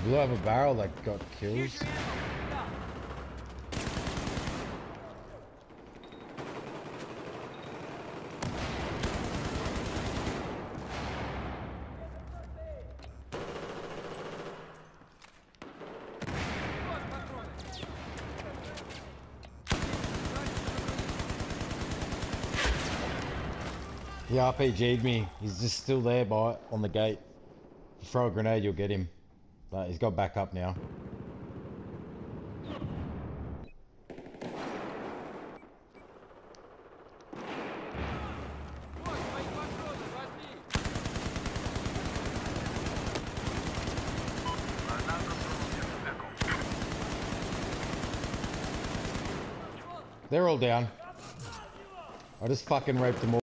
I blew up a barrel that got kills. He RPG'd me. He's just still there on the gate. If you throw a grenade, you'll get him. But he's got back up now. They're all down. I just fucking raped them all.